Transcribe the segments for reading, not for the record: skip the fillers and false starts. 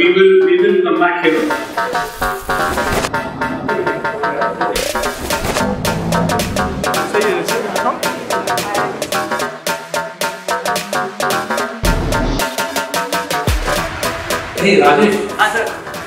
we will come back here. Hey Rajesh. हाँ sir.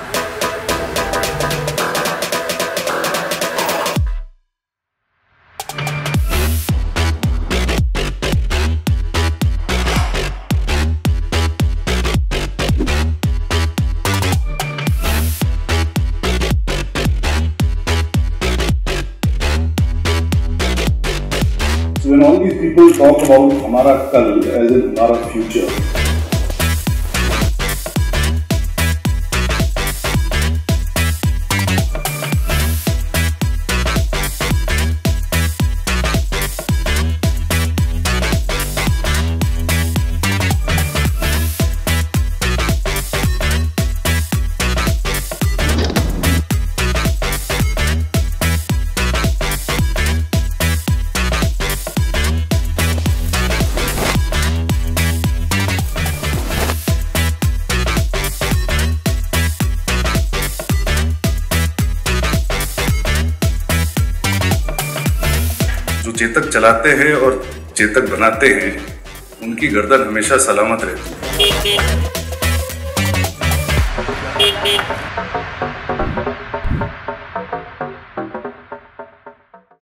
So when all these people talk about हमारा कल as in हमारा future, जो चेतक चलाते हैं और चेतक बनाते हैं उनकी गर्दन हमेशा सलामत रहती है।